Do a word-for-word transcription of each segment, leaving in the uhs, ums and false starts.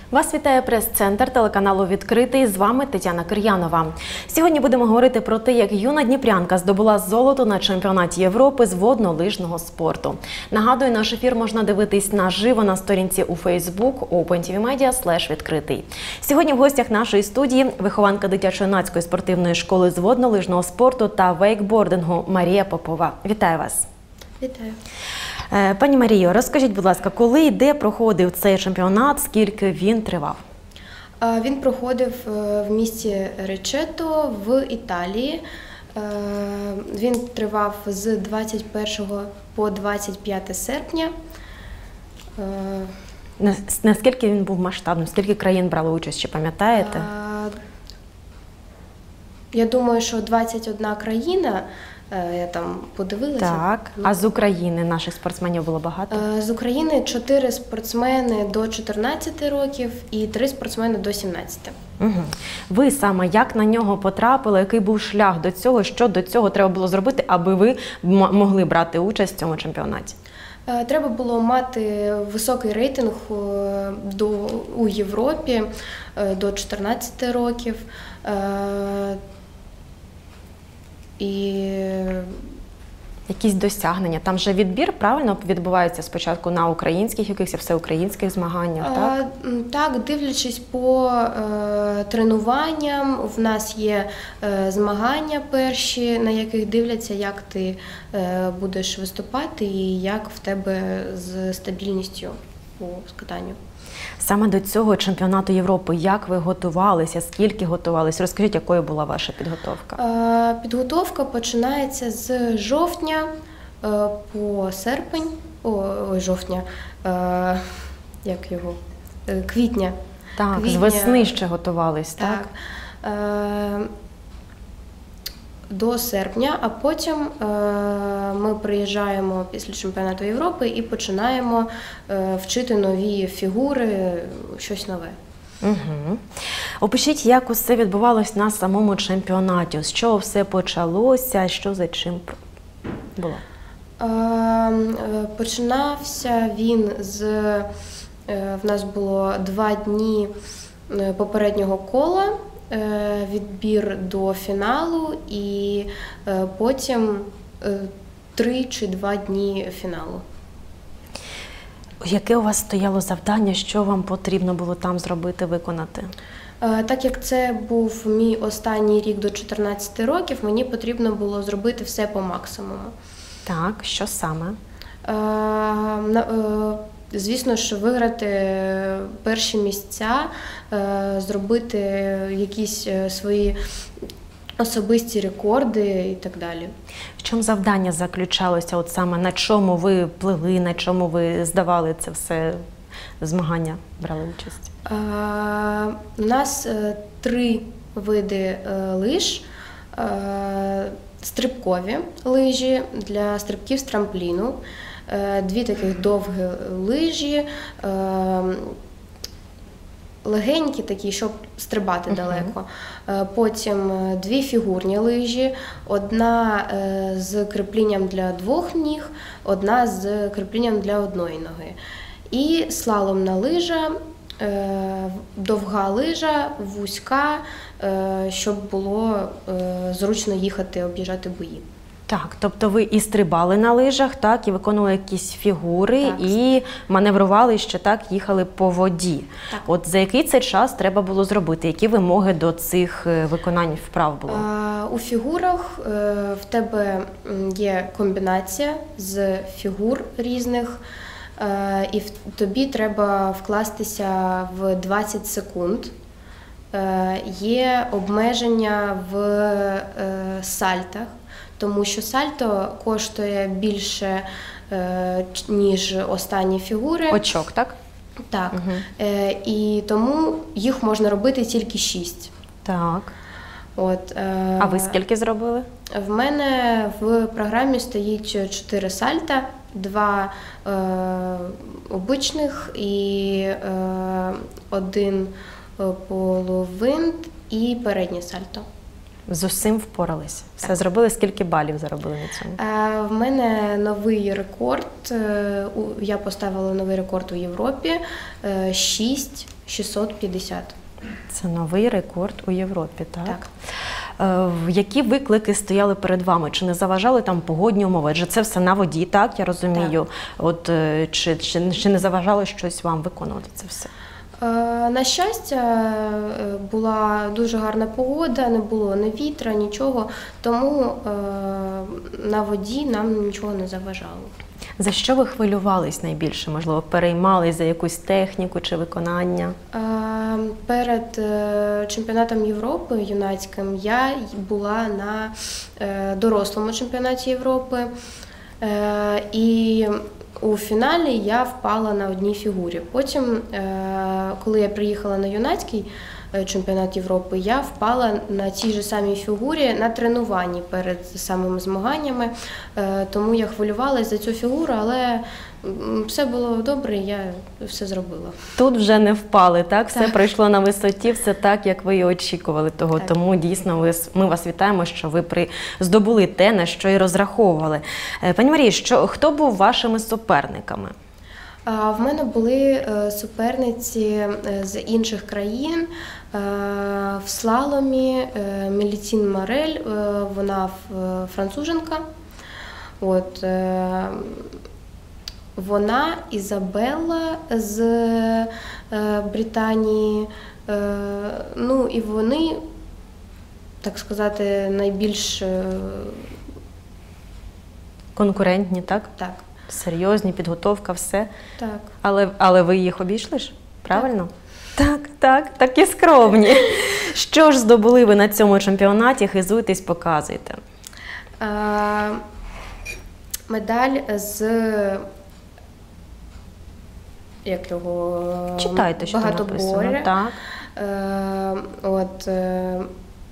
Вас вітає прес-центр телеканалу «Відкритий». З вами Тетяна Кир'янова. Сьогодні будемо говорити про те, як юна дніпрянка здобула золото на чемпіонаті Європи з воднолижного спорту. Нагадую, наш ефір можна дивитись наживо на сторінці у Facebook OpenTVMedia слеш відкритий. Сьогодні в гостях нашої студії вихованка дитячо-юнацької спортивної школи з воднолижного спорту та вейкбордингу Марія Попова. Вітаю вас! Вітаю! Пані Маріо, розкажіть, будь ласка, коли і де проходив цей чемпіонат, скільки він тривав? Він проходив в місті Речето в Італії. Він тривав з двадцять першого по двадцять п'яте серпня. Наскільки він був масштабним? Скільки країн брали участь, чи пам'ятаєте? Я думаю, що двадцять одна країна. Я там подивилася. Так. А з України наших спортсменів було багато? З України чотири спортсмени до чотирнадцяти років і три спортсмени до сімнадцяти. Угу. Ви саме як на нього потрапили? Який був шлях до цього? Що до цього треба було зробити, аби ви могли брати участь в цьому чемпіонаті? Треба було мати високий рейтинг до, у Європі до чотирнадцяти років. І якісь досягнення. Там же відбір, правильно, відбувається спочатку на українських, якихось всеукраїнських змаганнях, так? Так, дивлячись по е, тренуванням, в нас є е, змагання перші, на яких дивляться, як ти е, будеш виступати і як в тебе з стабільністю у скатанню. Саме до цього чемпіонату Європи, як ви готувалися, скільки готувалися? Розкажіть, якою була ваша підготовка? Підготовка починається з жовтня по серпень, ой, жовтня, як його, квітня. Так, квітня. З весни ще готувались, так? Так. До серпня, а потім е, ми приїжджаємо після чемпіонату Європи і починаємо е, вчити нові фігури, щось нове. Угу. Опишіть, як усе відбувалось на самому чемпіонаті, з чого все почалося, що за чим було? Е, починався він з, е, в нас було два дні попереднього кола, відбір до фіналу і потім три чи два дні фіналу. Яке у вас стояло завдання, що вам потрібно було там зробити, виконати? Так як це був мій останній рік до чотирнадцяти років, мені потрібно було зробити все по максимуму. Так, що саме? Звісно ж, виграти перші місця, зробити якісь свої особисті рекорди і так далі. В чому завдання заключалося, от саме на чому ви плили, на чому ви здавали це все змагання, брали участь? У нас три види лиж. Стрибкові лижі для стрибків з трампліну, дві таких довгі лижі, легенькі такі, щоб стрибати uh-huh. далеко. Потім дві фігурні лижі, одна з кріплінням для двох ніг, одна з кріплінням для одної ноги. І слаломна лижа, довга лижа, вузька, щоб було зручно їхати, об'їжджати бої. Так, тобто ви і стрибали на лижах, так, і виконували якісь фігури, так, і маневрували, ще так, їхали по воді. Так. От за який це час треба було зробити? Які вимоги до цих виконань вправ було? А, у фігурах е, в тебе є комбінація з фігур різних, е, і в, тобі треба вкластися в двадцять секунд. Е, є обмеження в е, сальтах, тому що сальто коштує більше, е, ніж останні фігури. Очок, так? Так. Угу. Е, і тому їх можна робити тільки шість. Так. От, е, а ви скільки зробили? В мене в програмі стоїть чотири сальта, два е, обичних і е, один половинт і переднє сальто. З усім впорались? Все так. Зробили? Скільки балів заробили на цьому? Е, в мене новий рекорд. Я поставила новий рекорд у Європі. Шість. шістсот п'ятдесят. Це новий рекорд у Європі, так? Так. Е, Які виклики стояли перед вами? Чи не заважали там погодні умови? Адже це все на воді, так, я розумію. От, е, чи, чи, чи не заважало щось вам виконувати це все? Е, На щастя, е, була дуже гарна погода, не було ні вітра, нічого, тому е, на воді нам нічого не заважало. За що ви хвилювались найбільше? Можливо, переймались за якусь техніку чи виконання? Е, Перед е, чемпіонатом Європи юнацьким я була на е, дорослому чемпіонаті Європи, е, і у фіналі я впала на одній фігурі. Потім, е, коли я приїхала на юнацький е, чемпіонат Європи, я впала на тій же самій фігурі на тренуванні перед самими змаганнями, е, тому я хвилювалася за цю фігуру, але м, все було добре, я все зробила. Тут вже не впали, так? Все Так. пройшло на висоті, все так, як ви і очікували того. Так. Тому дійсно ви, с- ми вас вітаємо, що ви при... здобули те, на що і розраховували. Е, Пані Марії, що, хто був вашими суперниками? А, В мене були е, суперниці е, з інших країн. Е, В слаломі е, Мелітін Марель, е, вона ф- француженка. От, е, вона Ізабелла з е, Британії. Е, Ну і вони, так сказати, найбільш е, Конкурентні, так? так. Серйозні, підготовка, все. Так. Але, але ви їх обійшли ж? Правильно? Так, так, такі скромні. Що ж здобули ви на цьому чемпіонаті? Хизуйтесь, показуйте. Е, Медаль з як його Читайте, що там написано. багатобор'я. Так. Е, От е,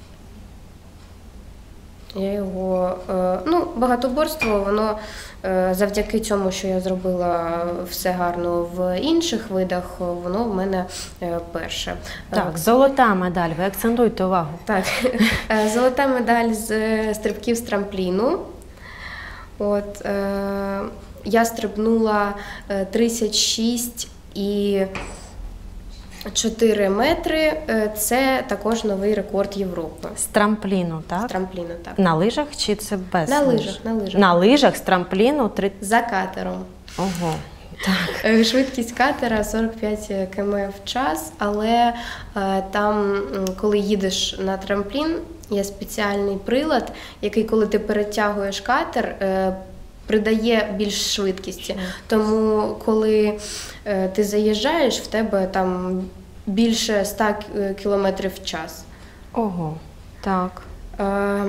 я його е, ну, багатоборство, воно е, завдяки цьому, що я зробила все гарно в інших видах, воно в мене е, перше. Так, золота медаль, ви акцентуйте увагу. Так, е, золота медаль з е, стрибків з трампліну. От, е, я стрибнула е, тридцять шість і чотири метри. Е, Це також новий рекорд Європи. З трампліну, так? З трампліну, так. На лижах чи це без На лиж? лижах, на лижах. На лижах з трампліну три... За катером. Ого. Так. Е, Швидкість катера сорок п'ять кілометрів в час, але е, там, м, коли їдеш на трамплін, є спеціальний прилад, який, коли ти перетягуєш катер, е, придає більш швидкості. Тому, коли е, ти заїжджаєш, в тебе там більше ста кілометрів в час. Ого. Так. Е,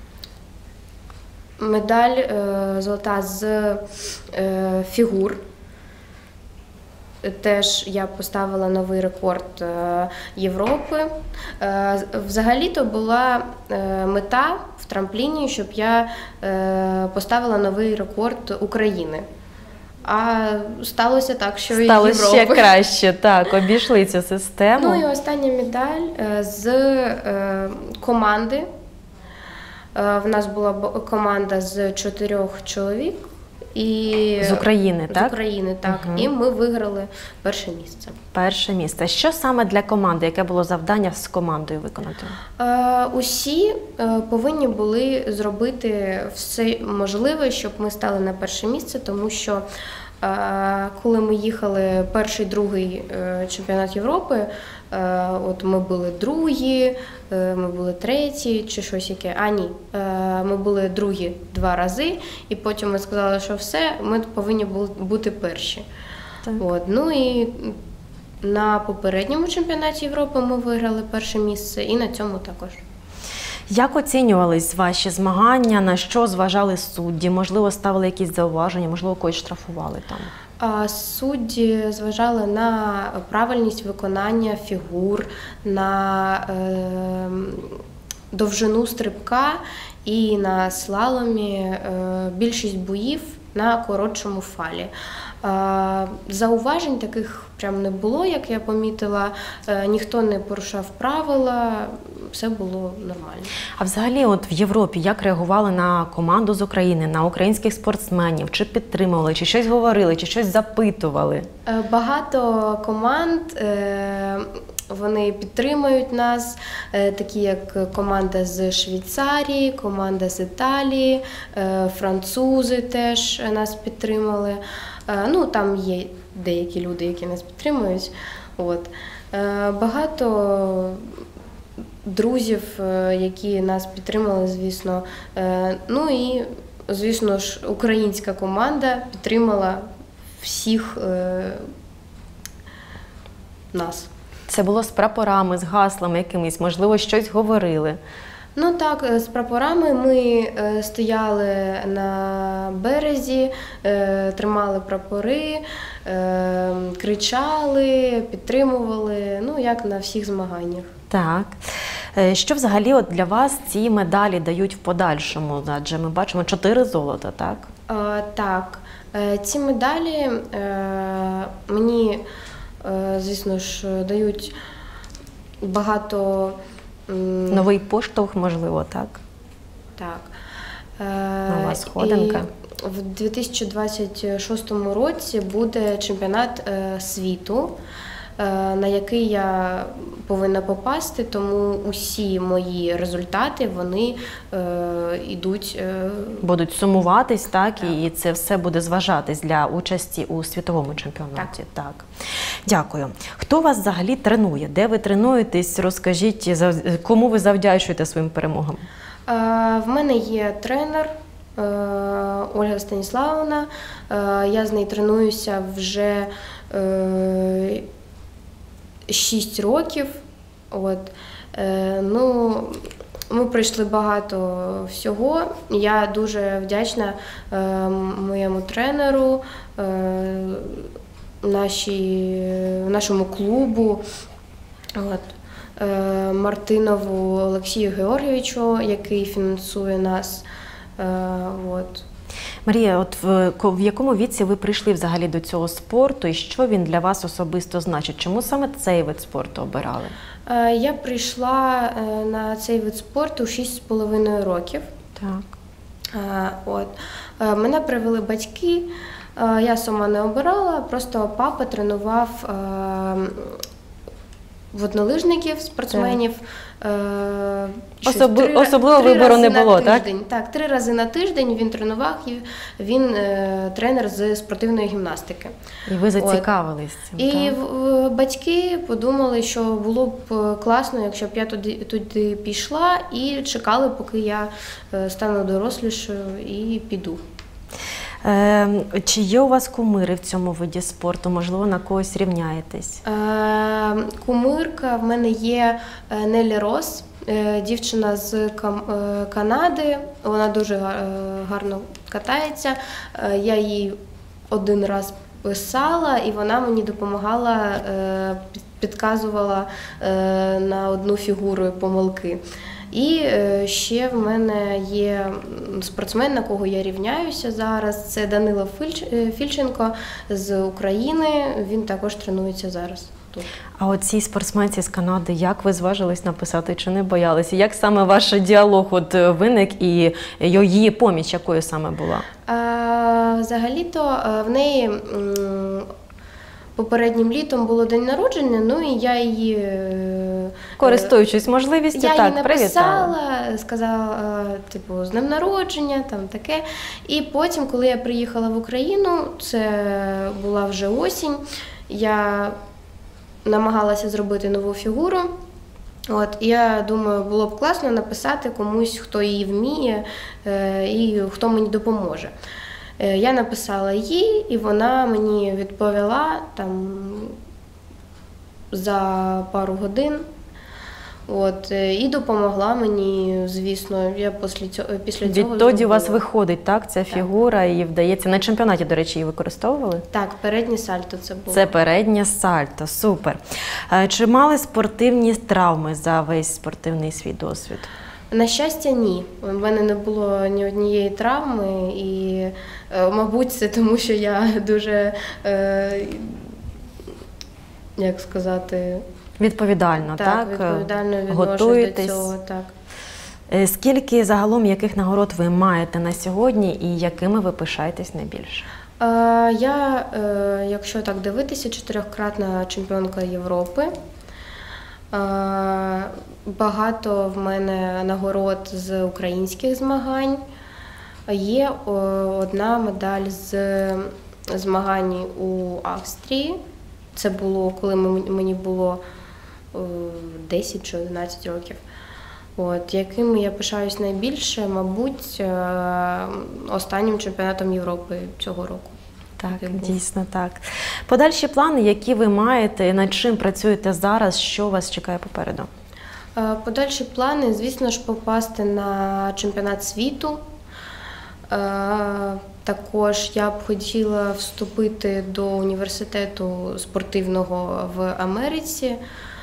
Медаль е, золота з е, фігур. Теж я поставила новий рекорд е, Європи. Е, Взагалі-то була е, мета в трампліні, щоб я е, поставила новий рекорд України. А сталося так, що і Стало ще Європи. краще, так, обійшли цю систему. Ну і остання медаль е, з е, команди. Е, В нас була бо- команда з чотирьох чоловік. І З України, з так? України, так. Мгм. І ми виграли перше місце. Перше місце. Що саме для команди? Яке було завдання з командою виконати? Е, Усі е, повинні були зробити все можливе, щоб ми стали на перше місце, тому що е, коли ми їхали перший, другий е, чемпіонат Європи, е, от ми були другі, е, ми були треті чи щось яке. А ні, е, ми були другі два рази, і потім ми сказали, що все, ми повинні були бути перші. Так. От, ну і на попередньому чемпіонаті Європи ми виграли перше місце, і на цьому також. Як оцінювались ваші змагання? На що зважали судді? Можливо, ставили якісь зауваження, можливо, когось штрафували там? А судді зважали на правильність виконання фігур, на е, довжину стрибка і на слаломі. Е, більшість боїв на коротшому фалі. Е, Зауважень таких прям не було, як я помітила. Е, Ніхто не порушав правила, все було нормально. А взагалі, от в Європі як реагували на команду з України, на українських спортсменів? Чи підтримували, чи щось говорили, чи щось запитували? Е, Багато команд, е, вони підтримують нас, е, такі як команда з Швейцарії, команда з Італії, е, французи теж нас підтримали. Е, Ну, там є деякі люди, які нас підтримують. От. Е, Багато друзів, е, які нас підтримали, звісно. Е, Ну і, звісно ж, українська команда підтримала всіх е, нас. Це було з прапорами, з гаслами якимись, можливо, щось говорили? Ну так, з прапорами ми е, стояли на березі, е, тримали прапори, е, кричали, підтримували, ну як на всіх змаганнях. Так. Е, Що взагалі от для вас ці медалі дають в подальшому? Адже ми бачимо чотири золота, так? Е, Так, е, ці медалі е, мені, е, звісно ж, дають багато. м, Новий поштовх, можливо, так? Так. Нова сходинка. І в дві тисячі двадцять шостому році буде чемпіонат е, світу, е, на який я повинна попасти, тому усі мої результати, вони е, йдуть. Е, Будуть сумуватись, так, так, і це все буде зважатись для участі у світовому чемпіонаті. Так. Так. Дякую. Хто вас взагалі тренує? Де ви тренуєтесь? Розкажіть, кому ви завдячуєте своїм перемогам? Е, В мене є тренер е, Ольга Станіславовна. Е, Я з нею тренуюся вже е, шість років. От. Е, ну, ми пройшли багато всього. Я дуже вдячна е, моєму тренеру, е, нашій, нашому клубу. От. Е, Мартинову Олексію Георгійовичу, який фінансує нас. Е, От. Марія, от в, в якому віці ви прийшли взагалі до цього спорту і що він для вас особисто значить? Чому саме цей вид спорту обирали? Е, Я прийшла е, на цей вид спорту шість з половиною років. Так. Е, От. Е, Мене привели батьки, е, я сама не обирала, просто папа тренував е, воднолижників, спортсменів. Е, щось Особи- три- особливо три вибору рази не на було, так? тиждень. Так, три рази на тиждень він тренував, і він е, тренер з спортивної гімнастики. І ви зацікавились цим, І так? в- батьки подумали, що було б класно, якщо б я туди, туди пішла, і чекали, поки я е, стану дорослішою і піду. Е, чи є у вас кумири в цьому виді спорту? Можливо, на когось рівняєтесь? Е, Кумирка в мене є е, Нелі Рос, е, дівчина з Кам- е, Канади. Вона дуже га- е, гарно катається. Е, Я їй один раз писала, і вона мені допомагала, е, під- підказувала е, на одну фігуру помилки. І е, ще в мене є спортсмен, на кого я рівняюся зараз. Це Данило Фільч- е, Фільченко з України. Він також тренується зараз тут. А от цій спортсменці з Канади, як ви зважились написати, чи не боялися? Як саме ваш діалог от виник і її поміч, якою саме була? А, взагалі-то е, в неї м, попереднім літом було день народження, ну і я її е, Користуючись можливістю, я так, їй привітала. написала, сказала, е, типу, з днем народження, там таке. І потім, коли я приїхала в Україну, це була вже осінь, я намагалася зробити нову фігуру. От, і я думаю, було б класно написати комусь, хто її вміє е, і хто мені допоможе. Е, я написала їй, і вона мені відповіла там за пару годин. От, е, і допомогла мені, звісно, я після цього, після цього Відтоді у вас зробила. виходить, так, ця фігура, і вдається. На чемпіонаті, до речі, її використовували? Так, переднє сальто це було. Це переднє сальто, супер. Е, Чи мали спортивні травми за весь спортивний свій досвід? На щастя, ні. У мене не було ні однієї травми, і, е, мабуть, це тому, що я дуже, е, як сказати, Відповідально, так? так, відповідально відношусь Готуєтесь. до цього. Так. Е, Скільки загалом яких нагород ви маєте на сьогодні і якими ви пишаєтесь найбільше? Е, Я, е, якщо так дивитися, чотирьохкратна чемпіонка Європи. Е, Багато в мене нагород з українських змагань. Є о, одна медаль з змагань у Австрії. Це було, коли м- мені було е, десять чи одинадцять років. От, якими я пишаюсь найбільше, мабуть, е, останнім чемпіонатом Європи цього року. Так, Який був. дійсно так. Подальші плани, які ви маєте, над чим працюєте зараз, що вас чекає попереду? Е, Подальші плани, звісно ж, попасти на чемпіонат світу. Е, Також я б хотіла вступити до університету спортивного в Америці.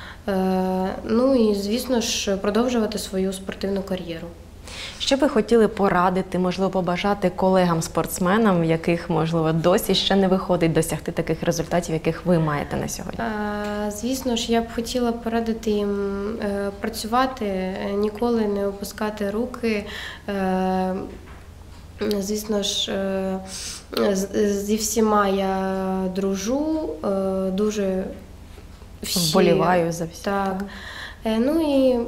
Е, Ну і, звісно ж, продовжувати свою спортивну кар'єру. Що ви хотіли порадити, можливо, побажати колегам-спортсменам, в яких, можливо, досі ще не виходить досягти таких результатів, яких ви маєте на сьогодні? Е, Звісно ж, я б хотіла порадити їм е, працювати, е, ніколи не опускати руки. Е, Звісно ж, е, з- зі всіма я дружу, е, дуже всі. Вболіваю за всіх. Так. Е, Ну і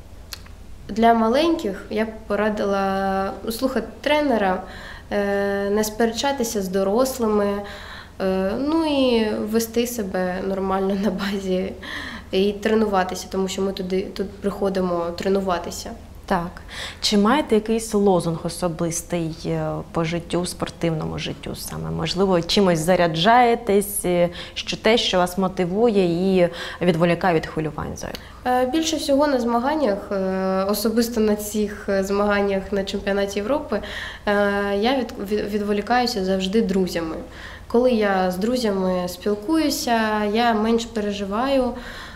для маленьких я б порадила слухати тренера, е, не сперечатися з дорослими, е, ну і вести себе нормально на базі і тренуватися, тому що ми туди тут приходимо тренуватися. Так. Чи маєте якийсь лозунг особистий е, по життю, спортивному життю саме? Можливо, чимось заряджаєтесь, е, що те, що вас мотивує і відволікає від хвилювань зайвих? Е, Більше всього на змаганнях, е, особисто на цих е, змаганнях на чемпіонаті Європи, е, я від, від- відволікаюся завжди друзями. Коли я з друзями спілкуюся, я менш переживаю.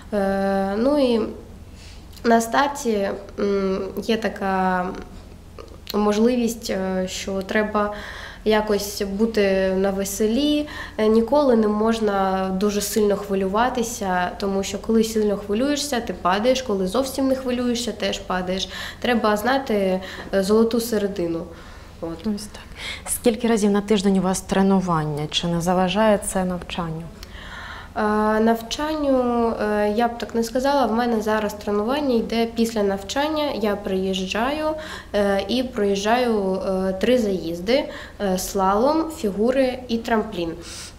Е, Ну і на старті м, є така можливість, е, що треба якось бути на веселі. Е, Ніколи не можна дуже сильно хвилюватися, тому що коли сильно хвилюєшся, ти падаєш, коли зовсім не хвилюєшся, теж падаєш. Треба знати е, золоту середину. От. Ось так. Скільки разів на тиждень у вас тренування? Чи не заважає це навчанню? Е, Навчанню е, я б так не сказала. В мене зараз тренування йде після навчання. Я приїжджаю е, і проїжджаю е, три заїзди: е, слалом, фігури і трамплін.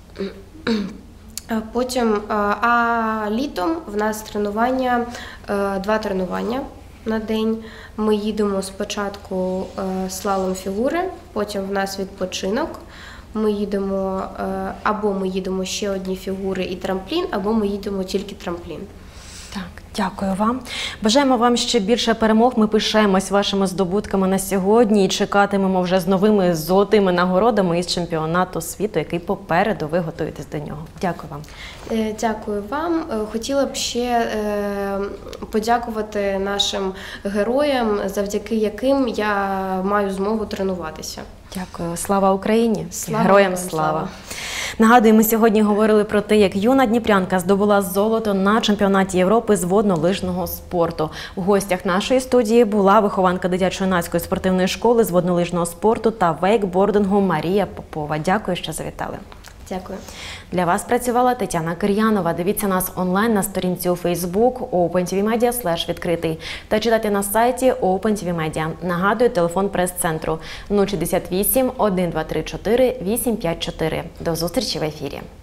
Е, Потім, е, а літом в нас тренування, е, два тренування на день. Ми їдемо спочатку е, слалом фігури, потім в нас відпочинок. Ми їдемо, е, або ми їдемо ще одні фігури і трамплін, або ми їдемо тільки трамплін. Так, дякую вам. Бажаємо вам ще більше перемог. Ми пишаємось вашими здобутками на сьогодні і чекатимемо вже з новими золотими нагородами із чемпіонату світу, який попереду ви готуєтесь до нього. Дякую вам. Е, Дякую вам. Е, Хотіла б ще е, подякувати нашим героям, завдяки яким я маю змогу тренуватися. Дякую. Слава Україні! Слава Героям героям слава! слава! Нагадую, ми сьогодні говорили про те, як юна дніпрянка здобула золото на чемпіонаті Європи з воднолижного спорту. У гостях нашої студії була вихованка дитячо-юнацької спортивної школи з воднолижного спорту та вейкбордингу Марія Попова. Дякую, що завітали. Дякую. Для вас працювала Тетяна Кир'янова. Дивіться нас онлайн на сторінці у Facebook OpenTVMedia слеш відкритий та читайте на сайті OpenTVMedia. Нагадую, телефон прес-центру нуль шістдесят вісім, один два три чотири, вісім п'ять чотири. До зустрічі в ефірі.